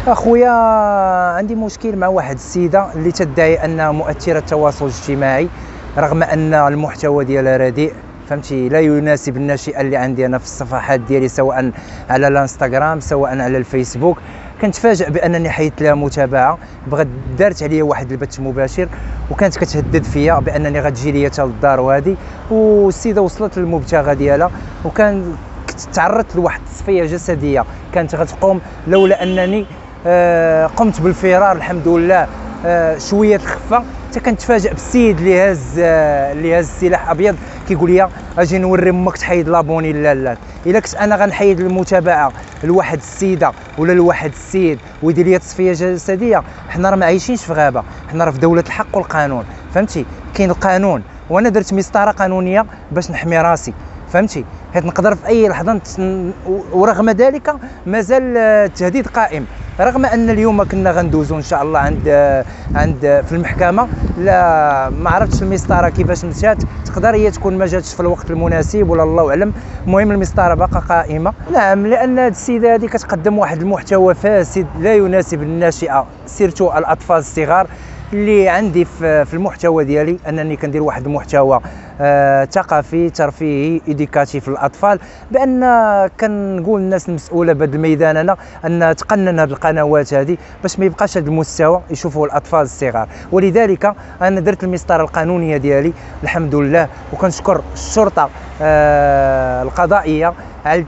اخويا عندي مشكل مع واحد السيده اللي تدعي انها مؤثره تواصل اجتماعي، رغم ان المحتوى ديالها رديء، فهمتي، لا يناسب الناشئه اللي عندي انا في الصفحات ديالي، سواء على الانستغرام سواء على الفيسبوك. كنتفاجئ بانني حيدت لها متابعه، بغات دارت عليا واحد البث مباشر وكانت كتهدد فيا بانني غتجي ليا حتى للدار وهذه، والسيده وصلت للمبتغى ديالها، وكان تعرضت لواحد التصفيه جسديه كانت غتقوم لولا انني قمت بالفرار الحمد لله. شويه الخفه حتى كنتفاجئ بالسيد اللي هاز سلاح ابيض كيقول لي اجي نوري امك تحيد لابوني. لا الا كنت انا غنحيد المتابعه لواحد السيده ولا لواحد السيد ويدير لي تصفيه جسديه، حنا راه ما عايشينش في غابه، حنا راه في دوله الحق والقانون، فهمتي، كاين القانون، وانا درت مسطره قانونيه باش نحمي راسي، فهمتي، حيت نقدر في اي لحظه ورغم ذلك مازال التهديد قائم، رغم ان اليوم كنا غندوزو ان شاء الله عند في المحكمه. لا ما عرفتش المسطره كيفاش مشات، تقدر هي تكون ما جاتش في الوقت المناسب ولا الله اعلم، المهم المسطره باقا قائمه. نعم، لان هذه السيده هذه كتقدم واحد المحتوى فاسد لا يناسب الناشئه، سيرتو الاطفال الصغار. اللي عندي في المحتوى ديالي انني كندير واحد المحتوى ثقافي ترفيهي ايديكاتيف للاطفال، بان كنقول للناس المسؤوله بهذا الميدان انا ان تقنن هذه القنوات هذه باش ما يبقاش هذا المستوى يشوفوه الاطفال الصغار. ولذلك انا درت المسطره القانونيه ديالي الحمد لله، وكنشكر الشرطه القضائيه على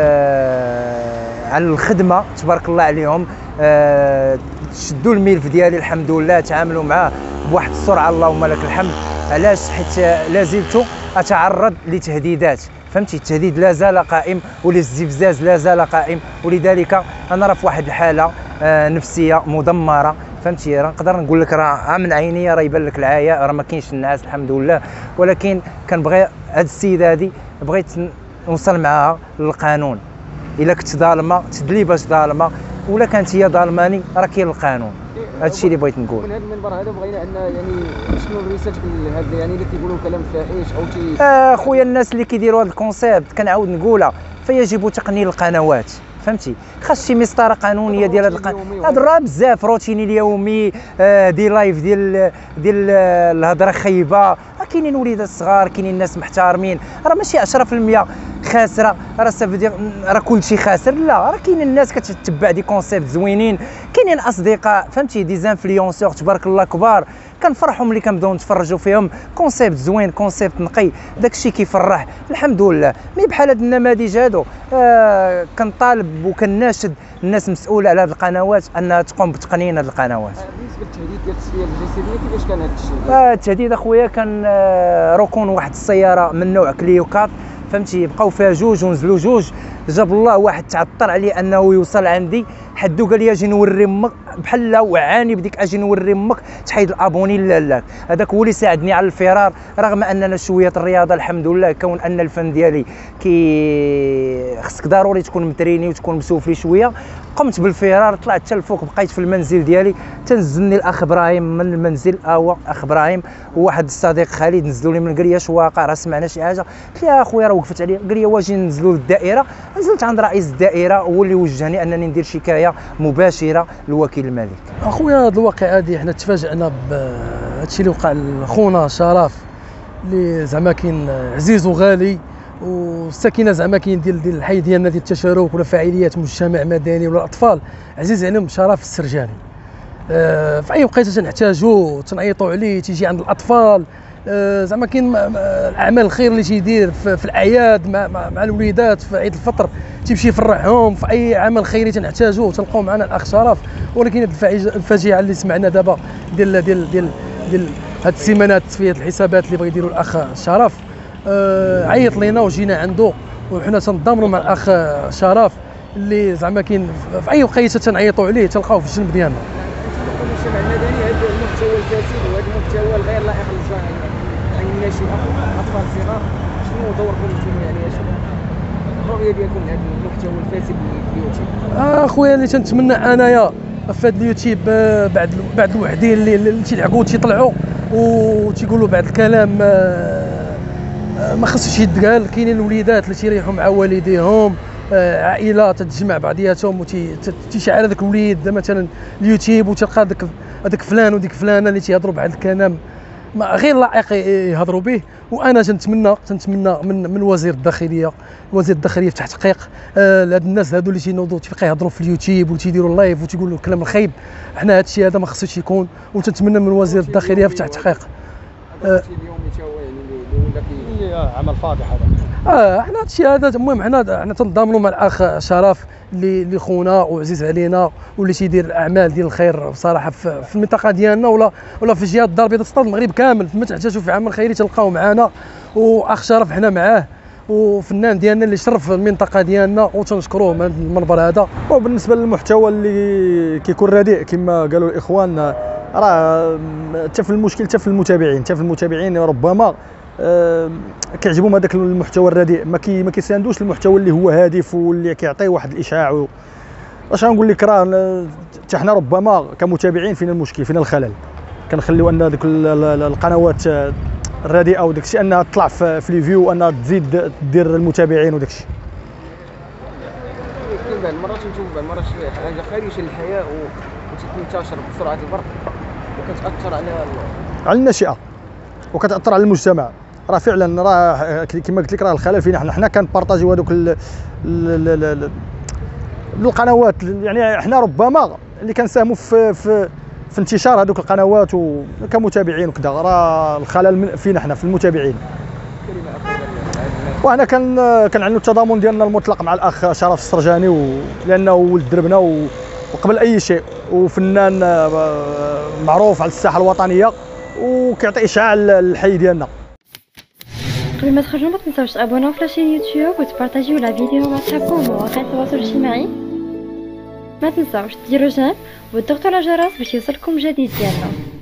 الخدمه، تبارك الله عليهم. شدوا الملف ديالي الحمد لله، تعاملوا معاه بواحد السرعه اللهم لك الحمد. علاش؟ حيت لازلت اتعرض لتهديدات، فهمتي، التهديد لا زال قائم والاستفزاز لا زال قائم، ولذلك انا راه في واحد الحاله نفسيه مدمره، فهمتي، راه نقدر نقول لك راه من عينيا راه يبان لك العياء، راه ما كاينش النعاس الحمد لله. ولكن كنبغي هاد السيده هذه بغيت نوصل معها للقانون، الا كنت ظالمه تدلي باش ظالمه، ولا كانت هي ظالماني راه كاين القانون. هذا الشيء اللي بغيت نقول. من هذا المنبر هذا بغينا ان يعني شنو الرساله هذا يعني اللي كيقولوا كلام فاحش او خويا الناس اللي كيديروا هذا الكونسيبت كنعاود نقولها، فيجب تقنين القنوات، فهمتي، خاص شي مسطره قانونيه ديال هذا راه بزاف روتيني اليومي، دي لايف ديال الهضره خايبه، كاينين وليدات صغار، كاينين ناس محترمين، راه ماشي 10% خاسره، راه سافو راه كلشي خاسر، لا، راه كاينين الناس كتتبع دي كونسيبت زوينين، كاينين اصدقاء، فهمتي، دي زانفلونسور تبارك الله كبار، كنفرحوا ملي كنبداو نتفرجوا فيهم، كونسيبت زوين، كونسيبت نقي، داكشي كيفرح الحمد لله. مي بحال هاد النماذج هادو كنطالب وكناشد الناس المسؤوله على هاد القنوات انها تقوم بتقنين هاد القنوات. بالنسبه للتهديد ديال التصفيه الجسديه كيفاش كان هذا الشيء؟ التهديد اخويا كان ركون واحد السياره من نوع كليوكات، فهمتي، بقاو فيها جوج ونزلوا جوج، جاب الله واحد تعثر عليه انه يوصل عندي، حدو قال لي اجي نوري امك، بحال وعاني بديك اجي نوري امك تحيد الابوني. لا هذاك هو اللي ساعدني على الفرار، رغم اننا شويه الرياضه الحمد لله، كون ان الفن ديالي خصك ضروري تكون متريني وتكون مسوفلي شويه، قمت بالفرار، طلعت حتى الفوق، بقيت في المنزل ديالي، تنزلني الاخ ابراهيم من المنزل، اخ ابراهيم وواحد الصديق خالد نزلوا لي من، قال لي اش واقع، راه سمعنا شي حاجه، قلت له يا اخويا راه وقفت عليه، قال لي واجي ننزلوا للدائره، نزلت عند رئيس الدائره هو اللي وجهني انني ندير شكايه مباشره للوكيل المالي. اخويا هذه الواقعه هذه حنا تفاجئنا بهذا الشيء اللي وقع لخونا شرف، اللي زعما كاين عزيز وغالي، والساكنه زعما كاين ديال الحي ديالنا ديال التشارك ولا فاعليات مجتمع مدني ولا الاطفال، عزيز عليهم شرف السرجاني. في اي وقيته تنحتاجو تنعيطوا عليه تيجي عند الاطفال، زعما كاين الاعمال الخير اللي تيدير في الاعياد مع الوليدات، في عيد الفطر تيمشي يفرحهم، في اي عمل خيري تنحتاجوه تلقاو معنا الاخ شرف. ولكن هذه الفاجعه اللي سمعنا دابا ديال هاد السيمانات تصفيه الحسابات اللي بغى يديروا الاخ شرف، عيط لينا وجينا عنده، وحنا تنضامنوا مع الاخ شرف اللي زعما كاين في اي وقيته تنعيطوا عليه تلقاوه في الجنب ديالنا. المجتمع المدني هذا المحتوى الفاسد وهذا المحتوى الغير لائق عن الناشئه الاطفال الصغار، شنو دوركم انتم يعني؟ شنو الرؤيه ديالكم لهذا المحتوى الفاسد في اليوتيوب؟ اخويا اللي تنتمنى انايا في هذا اليوتيوب بعد الوحدين اللي تيلعبوا تيطلعوا وتيقولوا بعض الكلام ما خصش يتقال، كاينين الوليدات اللي تيريحوا مع والديهم عائله تتجمع بعضياتهم وتيشعل هذاك الوليد مثلا اليوتيوب، وتلقى هذاك فلان وديك فلانه اللي تيهضروا بهذا الكلام ما غير لائق يهضروا به. وانا تنتمنى من وزير الداخليه في تحقيق هاد الناس هادو اللي تينوضوا تيبقى يهضروا في اليوتيوب وتيديروا لايف وتيقولوا الكلام الخايب. حنا هذا الشيء هذا ما خصوش يكون، وتنتمنى من وزير الداخليه في تحقيق. اليوم تا هو يعني ولا عمل فاضح هذا. حنا هذا الشيء هذا المهم حنا تنضامنوا مع الاخ شرف اللي خونا وعزيز علينا واللي تيدير الاعمال ديال الخير بصراحه في المنطقه ديالنا ولا في جهه الدار البيضاء، في المغرب كامل. فما تحتاجوا في عمل خيري تلقاو معنا، واخ شرف حنا معاه وفنان ديالنا اللي شرف المنطقه ديالنا وتنشكروه من المنبر هذا. وبالنسبه للمحتوى اللي كيكون رديء كما قالوا الاخوان، راه حتى في المتابعين ربما كيعجبهم هذاك المحتوى الرديء، ما كيساندوش المحتوى اللي هو هادف واللي كيعطي واحد الاشاعه. واش غنقول لك، راه حتى حنا ربما كمتابعين فينا المشكل، فينا الخلل. كنخليو ان هذوك القنوات الرديئه وداك الشيء انها تطلع في لي فيو وانها تزيد دير المتابعين وداك الشيء. بعض المرات حاجه خارجه للحياه وتنتشر بسرعه البرق وكتاثر على الناشئه وكتاثر على المجتمع. راه فعلا كما قلت لك راه الخلل فينا حنا كنبارطاجيو هذوك القنوات. يعني حنا ربما اللي كنساهموا في انتشار هذوك القنوات وكمتابعين وكذا، راه الخلل فينا حنا في المتابعين. وهنا كنعنوا التضامن ديالنا المطلق مع الاخ شرف السرجاني، لانه ولد دربنا وقبل اي شيء وفنان معروف على الساحه الوطنيه وكيعطي اشعاع للحي ديالنا. قبل ما تخرجوا ما تنساوش تابوناو في لاشين يوتيوب وتبارطاجيو لا فيديو مع صحابكم ومواقع التواصل الاجتماعي. ما تنساوش ديروا جيم وتضغطوا على الجرس باش يوصلكم جديد ديالنا.